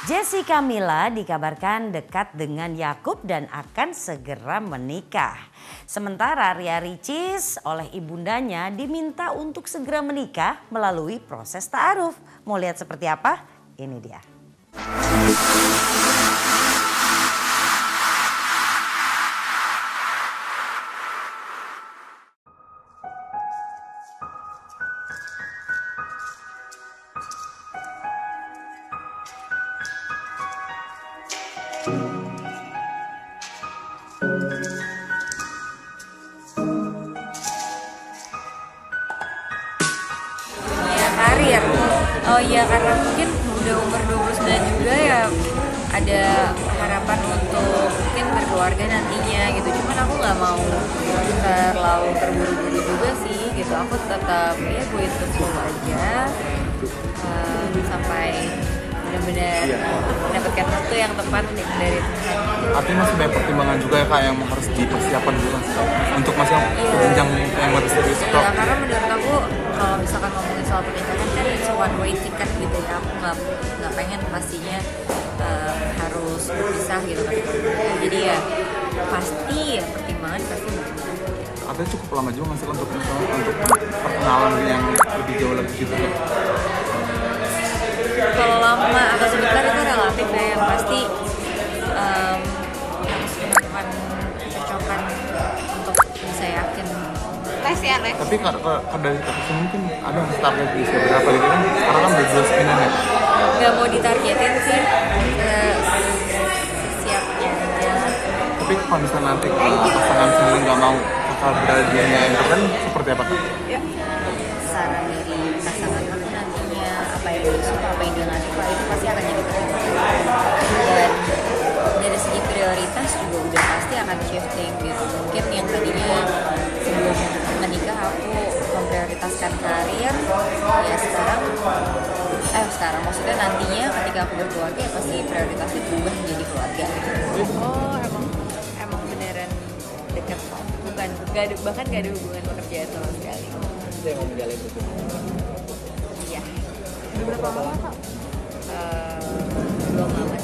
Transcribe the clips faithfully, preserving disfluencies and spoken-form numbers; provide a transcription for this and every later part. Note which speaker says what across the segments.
Speaker 1: Jessica Mila dikabarkan dekat dengan Yakub dan akan segera menikah. Sementara Ria Ricis oleh ibundanya diminta untuk segera menikah melalui proses ta'aruf. Mau lihat seperti apa? Ini dia.
Speaker 2: Ya karir, oh iya karena mungkin udah umur dua puluh sembilan juga ya ada harapan untuk mungkin berkeluarga nantinya gitu. Cuman aku nggak mau terlalu terburu-buru juga sih gitu. Aku tetap ya go with the flow aja um, sampai benar-benar mendapatkan waktu yang tepat dari Tuhan.
Speaker 3: Artinya masih banyak pertimbangan juga ya kak yang harus dipersiapkan juga untuk masih
Speaker 2: Iya.
Speaker 3: jenjang yang lebih serius.
Speaker 2: Ya, karena menurut aku kalau misalkan ngomongin soal pernikahan kan it's one way ticket gitu ya. Aku nggak nggak pengen pastinya um, harus berpisah gitu kan. Jadi ya pasti ya pertimbangan pasti berpisah.
Speaker 3: Artinya cukup lama juga nggak sih untuk untuk perkenalan yang lebih jauh lagi gitu kan?
Speaker 2: Kalau lama atau sebentar itu relatif ya, yang pasti um, harus menemukan kecocokan untuk bisa yakin. Tes ya, tes.
Speaker 3: Tapi kalau dari kasus mungkin ada yang target di usia berapa gitu kan? Sekarang kan udah jelas ini ya.
Speaker 2: Gak mau ditargetin sih, uh, siapnya aja.
Speaker 3: Tapi kalau misalnya nanti kalau pasangan sendiri nggak mau kakak beradianya yang kan seperti apa kan?
Speaker 2: Ya. Saran dari pasangan aku nantinya apa yang dia suka, apa yang dia nggak suka itu pasti akan jadi pertimbangan. Dan dari segi prioritas juga udah pasti akan shifting gitu. Mungkin yang tadinya sebelum menikah aku memprioritaskan karir, ya sekarang eh sekarang maksudnya nantinya ketika aku berkeluarga ya pasti prioritasnya berubah menjadi keluarga. Oh emang emang beneran dekat, bukan gak ada, bahkan gak ada hubungan pekerjaan sama sekali.
Speaker 4: Yang mau menjalin itu.
Speaker 2: Iya.
Speaker 4: Udah berapa lama kak?
Speaker 2: Uh, belum lama.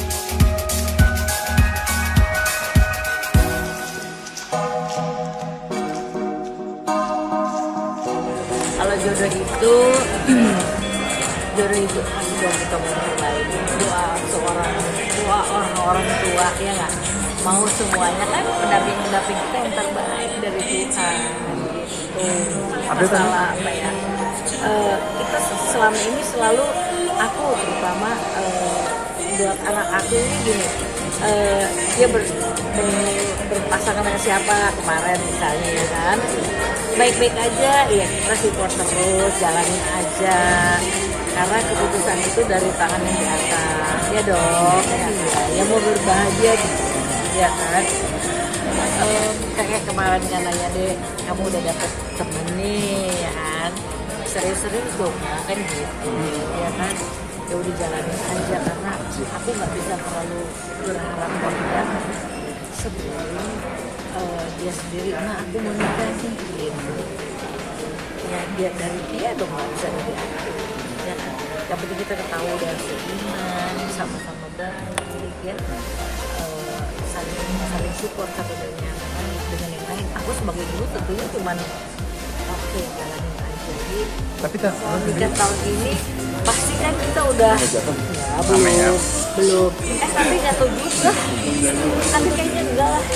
Speaker 5: Kalau jodoh itu jodoh itu pasti dong kita mau terbaik. Doa seorang doa orang-orang tua ya nggak, mau semuanya kan pendamping-pendamping kita yang terbaik dari Tuhan gitu. Masalah apa ya, uh, kita selama ini selalu aku terutama uh, buat anak aku ini gini, uh, dia ber, ber, berpasangan dengan siapa kemarin misalnya ya kan, baik-baik aja ya kita support terus, jalanin aja karena keputusan itu dari tangan yang di atas ya dong ya, ya, ya mau berbahagia gitu ya kan. Um, kayak kemarin kan nanya deh, kamu udah dapet temen nih ya kan, serius-serius dong ya kan gitu ya kan, ya udah jalanin aja karena aku nggak bisa terlalu berharap banyak sebelum uh, dia sendiri, nah aku mau nikah sih gitu ya, dia dari dia dong nggak bisa dari aku ya kan. Yang penting kita ketahui dan seiman, sama-sama baik ya, uh, saling saling support satu dengan yang lain dengan yang lain. Aku sebagai ibu tentunya cuman oke okay, jalanin aja. Jadi
Speaker 3: Tapi kan
Speaker 5: tiga tahun ini pasti kan kita udah ya belum belum eh tapi nggak tahu juga, tapi kayaknya enggak lah.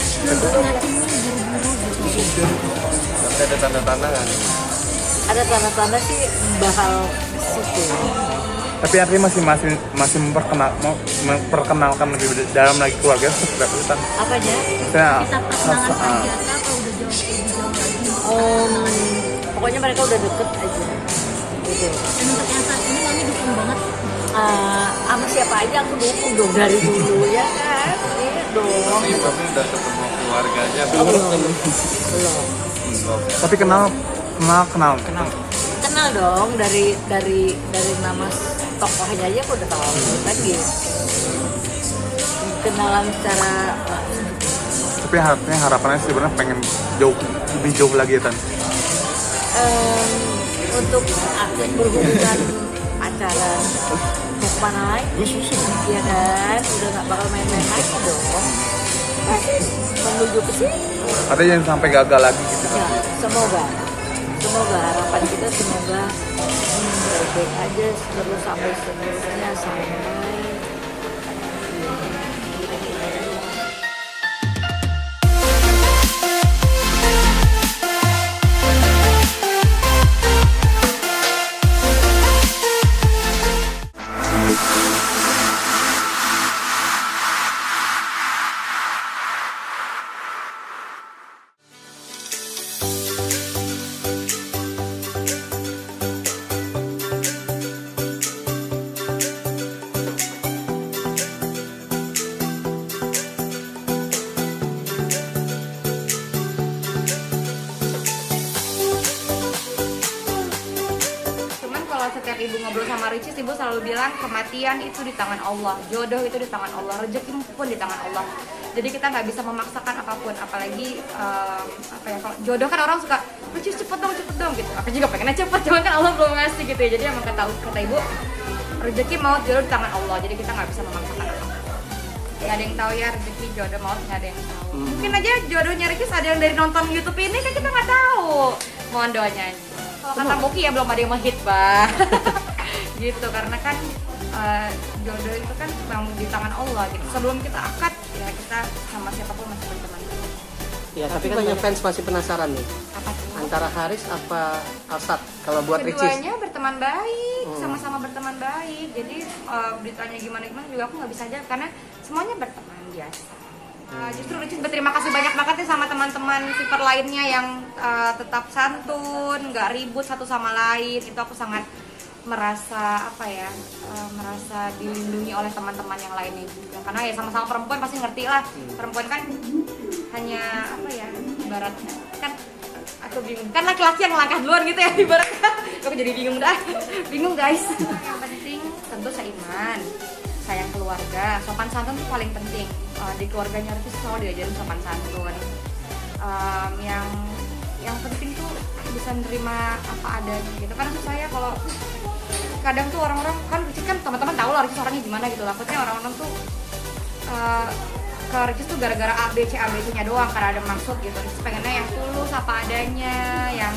Speaker 4: Ada tanda-tanda kan?
Speaker 5: Ada tanda-tanda sih bakal situ.
Speaker 3: tapi artinya masih masih masih memperkenal mau memperkenalkan lebih dalam lagi keluarga seperti apa kan?
Speaker 5: Apa aja?
Speaker 3: Saya
Speaker 6: Kita perkenalan aja atau udah jauh lebih jauh lagi?
Speaker 5: Um, pokoknya mereka udah deket aja gitu.
Speaker 6: Dan untuk yang saat ini mami dukung banget.
Speaker 5: Uh, sama siapa aja aku dukung dong dari dulu ya kan, iya dong.
Speaker 4: Tapi tapi udah ketemu keluarganya
Speaker 5: Oh,
Speaker 4: belum?
Speaker 5: belum, belum.
Speaker 4: Belum.
Speaker 3: Tapi kenal kenal kenal.
Speaker 5: Kenal, kenal dong dari dari dari nama tokohnya aja aku udah tahu kan gitu. Kenalan secara
Speaker 3: Tapi harapannya harapannya sebenarnya pengen jauh lebih jauh lagi ya Tan.
Speaker 5: um, untuk berhubungan pacaran bukan kemana lagi? Iya kan, udah nggak bakal main-main lagi dong. Pasti menuju ke sini.
Speaker 3: Ada yang sampai gagal lagi gitu.
Speaker 5: Ya, semoga, semoga harapan kita semoga hmm, baik-baik aja terus sampai seterusnya sampai.
Speaker 2: Setiap ibu ngobrol sama Ricis, ibu selalu bilang kematian itu di tangan Allah, jodoh itu di tangan Allah, rezeki pun di tangan Allah. Jadi kita nggak bisa memaksakan apapun, apalagi um, apa ya, kalau jodoh kan orang suka Ricis cepet dong, cepet dong gitu. Aku juga pengennya cepet, cuman kan Allah belum ngasih gitu ya. Jadi emang kata kata ibu, rezeki maut jodoh di tangan Allah. Jadi kita nggak bisa memaksakan apapun. Nggak ada yang tahu ya rezeki jodoh maut, nggak ada yang tahu. Mungkin aja jodohnya Ricis ada yang dari nonton YouTube ini kan kita nggak tahu. Mohon doanya. Kalau kata Boki ya belum ada yang menghit, bah. Gitu, karena kan uh, jodoh itu kan memang di tangan Allah gitu. Sebelum kita akad ya kita sama siapapun masih berteman.
Speaker 7: Ya, tapi kan banyak fans masih penasaran nih.
Speaker 2: Apa tuh?
Speaker 7: Antara Haris apa Alsat kalau buat Ricis?
Speaker 2: Keduanya berteman baik, sama-sama berteman baik. Jadi uh, beritanya gimana-gimana juga aku nggak bisa aja karena semuanya berteman biasa. Uh, justru Ricis berterima kasih banyak banget nih sama teman-teman super lainnya yang uh, tetap santun, nggak ribut satu sama lain. Itu aku sangat merasa apa ya, uh, merasa dilindungi oleh teman-teman yang lainnya juga. Karena ya sama-sama perempuan pasti ngerti lah. Perempuan kan hanya apa ya, ibaratnya kan aku bingung. Kan laki-laki yang langkah duluan gitu ya ibaratnya. Aku jadi bingung dah. Bingung guys. Yang penting tentu seiman, sayang keluarga, sopan santun itu paling penting. Uh, di keluarganya Ricis selalu diajarin sopan santun. Um, yang yang penting tuh bisa menerima apa adanya gitu. Karena susah ya kalau kadang tuh orang-orang kan Ricis kan teman-teman tahu lah Ricis orangnya gimana gitu. Takutnya orang-orang tuh uh, ke Ricis tuh gara-gara A B C A B C-nya doang karena ada maksud gitu. Ricis pengennya yang tulus apa adanya, yang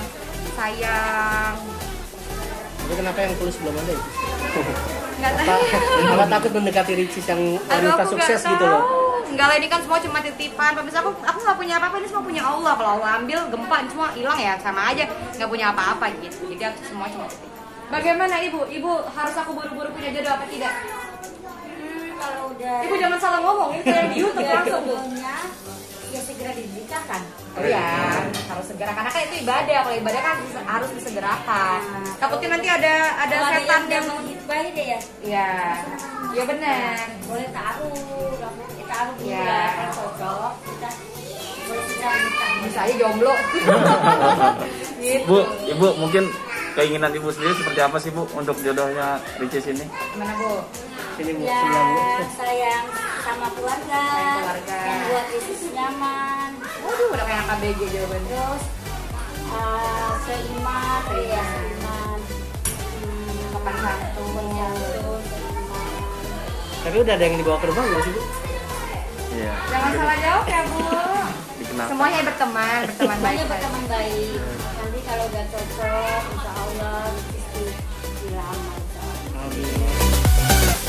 Speaker 2: sayang.
Speaker 7: Tapi kenapa yang tulus belum ada ya?
Speaker 2: Nggak
Speaker 7: Apa,
Speaker 2: tahu.
Speaker 7: apa takut mendekati Ricis yang
Speaker 2: Aduh,
Speaker 7: wanita
Speaker 2: aku
Speaker 7: sukses
Speaker 2: nggak
Speaker 7: gitu
Speaker 2: tahu.
Speaker 7: loh?
Speaker 2: Enggak lah, ini kan semua cuma titipan. Pemirsa, aku aku nggak punya apa-apa, ini semua punya Allah. Kalau Allah ambil gempa semua hilang ya sama aja, nggak punya apa-apa gitu. Jadi aku semua cuma titipan. Bagaimana ibu? Ibu harus aku buru-buru punya jodoh apa tidak?
Speaker 5: Hmm, kalau udah
Speaker 2: Ibu jangan salah ngomong, ini kayak di YouTube langsung bu.
Speaker 5: jodohnya, ya segera diberitakan.
Speaker 2: Oh iya, harus segera karena kan itu ibadah. Kalau ibadah kan harus disegerakan. Takutnya nanti ada ada
Speaker 5: Kalau ada
Speaker 2: setan
Speaker 5: yang
Speaker 2: yang
Speaker 5: mau hitbahi deh ya.
Speaker 2: Iya, iya benar.
Speaker 5: Boleh taruh, rambut kita taruh dulu
Speaker 2: Ya.
Speaker 5: ya, kalau cocok kita boleh segera menikah.
Speaker 2: Bisa aja jomblo. Gitu.
Speaker 3: Bu, Ibu mungkin keinginan Ibu sendiri seperti apa sih Bu untuk jodohnya Ricis ini?
Speaker 2: Gimana bu?
Speaker 7: Sini Bu,
Speaker 5: Ya,
Speaker 7: sebelah Bu.
Speaker 5: sayang sama keluarga,
Speaker 2: Sayang keluarga.
Speaker 5: yang buat Ricis nyaman.
Speaker 2: Waduh, udah kayak K B G jawabannya.
Speaker 5: Terus uh, seiman, ya seiman. Hmm,
Speaker 2: Sopan santun.
Speaker 5: santun, seiman.
Speaker 7: Tapi udah ada yang dibawa ke rumah nggak sih Bu?
Speaker 3: Iya.
Speaker 2: Jangan salah jawab ya bu.
Speaker 3: Dikenal.
Speaker 2: Semuanya berteman, berteman baik.
Speaker 5: Semuanya berteman baik. Nanti kalau udah cocok, insya Allah Ricis dilamar. Insya Allah.
Speaker 7: Amin.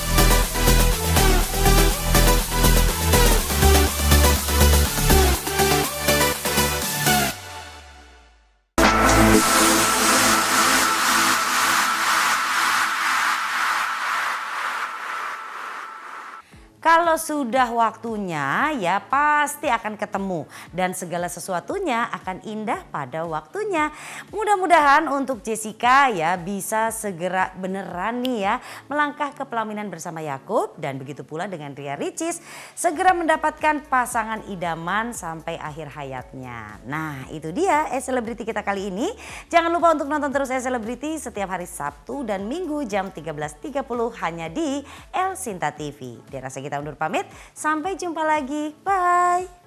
Speaker 1: Kalau sudah waktunya ya pasti akan ketemu dan segala sesuatunya akan indah pada waktunya. Mudah-mudahan untuk Jessica ya bisa segera beneran nih ya melangkah ke pelaminan bersama Yakub dan begitu pula dengan Ria Ricis segera mendapatkan pasangan idaman sampai akhir hayatnya. Nah itu dia e-selebriti kita kali ini. Jangan lupa untuk nonton terus e-selebriti setiap hari Sabtu dan Minggu jam tiga belas tiga puluh hanya di El Sinta T V. Dirasa kita undur pamit, sampai jumpa lagi, bye.